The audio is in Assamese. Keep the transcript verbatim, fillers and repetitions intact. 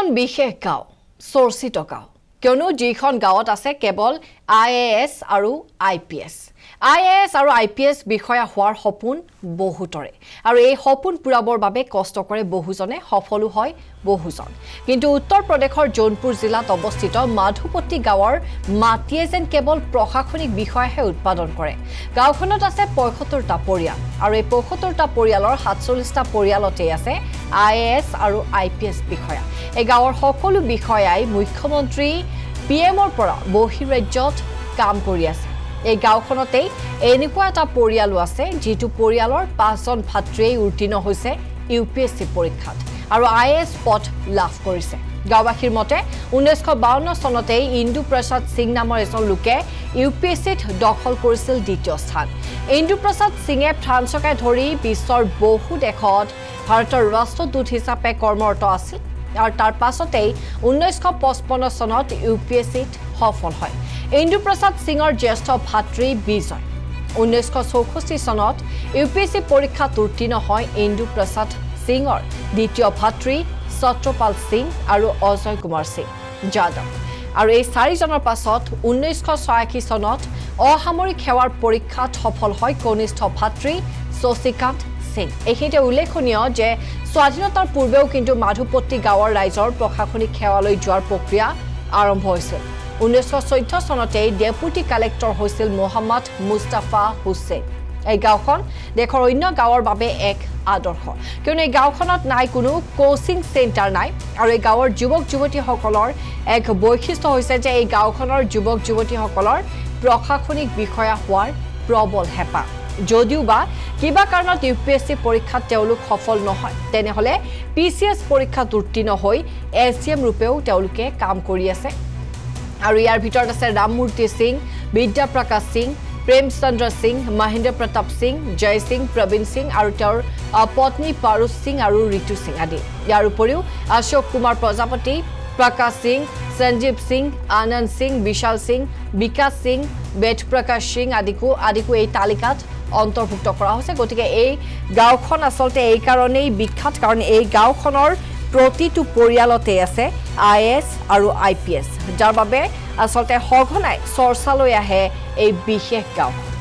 এখন বিশেষ গাঁও চৰ্চিত গাঁও কিয়নো যিখন গাঁৱত আছে কেৱল আই এ এছ আৰু I P S I A S আৰু আই পি এছ বিষয়া হোৱাৰ সপোন বহুতৰে আৰু এই সপোন পূৰাবৰ বাবে কষ্ট কৰে বহুজনে সফলো হয় বহুজন কিন্তু উত্তৰ প্ৰদেশৰ জোনপুৰ জিলাত অৱস্থিত মাধুপতি গাঁৱৰ মাটিয়ে যেন কেৱল প্ৰশাসনিক বিষয়াহে উৎপাদন কৰে গাঁওখনত আছে পঁয়সত্তৰটা পৰিয়াল আৰু এই পঁয়সত্তৰটা পৰিয়ালৰ সাতচল্লিছটা পৰিয়ালতে আছে আই এ এছ আৰু আই পি এছ বিষয়া এই গাঁৱৰ সকলো বিষয়াই মুখ্যমন্ত্ৰী পি এমৰ পৰা বহিৰাজ্যত কাম কৰি আছে এই গাঁওখনতে এনেকুৱা এটা পৰিয়ালো আছে যিটো পৰিয়ালৰ পাঁচজন ভাতৃয়ে উত্তীৰ্ণ হৈছে ইউ পি এছ চি পৰীক্ষাত আৰু আই এ এছ পদ লাভ কৰিছে গাঁওবাসীৰ মতে ঊনৈছশ বাৱন্ন চনতে ইন্দু প্ৰসাদ সিং নামৰ এজন লোকে ইউ পি এছ চিত দখল কৰিছিল দ্বিতীয় স্থান ইন্দু প্ৰসাদ সিঙে ফ্ৰান্সকে ধৰি বিশ্বৰ বহু দেশত ভাৰতৰ ৰাষ্ট্ৰদূত হিচাপে কৰ্মৰত আছিল আৰু তাৰ পাছতেই ঊনৈছশ পঁচপন্ন চনত ইউ পি এছ চিত সফল হয় ইন্দু প্ৰসাদ সিঙৰ জ্যেষ্ঠ ভাতৃ বিজয় ঊনৈছশ চৌষষ্ঠি চনত ইউ পি এছ চি পৰীক্ষাত উত্তীৰ্ণ হয় ইন্দু প্ৰসাদ সিঙৰ দ্বিতীয় ভাতৃ ছত্ৰপাল সিং আৰু অজয় কুমাৰ সিং যাদৱ আৰু এই চাৰিজনৰ পাছত ঊনৈছশ ছয়াশী চনত অসামৰিক সেৱাৰ পৰীক্ষাত সফল হয় কনিষ্ঠ ভাতৃ শশীকান্ত সিং এইখিনিতে উল্লেখনীয় যে স্বাধীনতাৰ পূৰ্বেও কিন্তু মাধুপতি গাঁৱৰ ৰাইজৰ প্ৰশাসনিক সেৱালৈ যোৱাৰ প্ৰক্ৰিয়া আৰম্ভ হৈছিল ঊনৈছশ চৈধ্য চনতে ডেপুটি কালেক্টৰ হৈছিল মোহাম্মদ মুস্তাফা হুছেইন এই গাঁওখন দেশৰ অন্য গাঁৱৰ বাবে এক আদৰ্শ কিয়নো এই গাঁওখনত নাই কোনো কোচিং চেণ্টাৰ নাই আৰু এই গাঁৱৰ যুৱক যুৱতীসকলৰ এক বৈশিষ্ট্য হৈছে যে এই গাঁওখনৰ যুৱক যুৱতীসকলৰ প্ৰশাসনিক বিষয়া হোৱাৰ প্ৰবল হেঁপাহ যদিও বা কিবা কাৰণত ইউ পি এছ চি পৰীক্ষাত তেওঁলোক সফল নহয় তেনেহ'লে পি চি এছ পৰীক্ষাত উত্তীৰ্ণ হৈ এছ ডি এম ৰূপেও তেওঁলোকে কাম কৰি আছে আৰু ইয়াৰ ভিতৰত আছে ৰামমূৰ্তি সিং বিদ্যা প্ৰকাশ সিং প্ৰেমচন্দ্ৰ সিং মহেন্দ্ৰ প্ৰতাপ সিং জয় সিং প্ৰবীণ সিং আৰু তেওঁৰ পত্নী পাৰুষ সিং আৰু ঋতু সিং আদি ইয়াৰ উপৰিও অশোক কুমাৰ প্ৰজাপতি প্ৰকাশ সিং সঞ্জীৱ সিং আনন্দ সিং বিশাল সিং বিকাশ সিং বেদ প্ৰকাশ সিং আদিকো আদিকো এই তালিকাত অন্তৰ্ভুক্ত কৰা হৈছে গতিকে এই গাঁওখন আচলতে এই কাৰণেই বিখ্যাত কাৰণ এই গাঁওখনৰ প্ৰতিটো পৰিয়ালতে আছে আই এ এছ আৰু আই পি এছ যাৰ বাবে আচলতে সঘনাই চৰ্চালৈ আহে এই বিশেষ গাঁও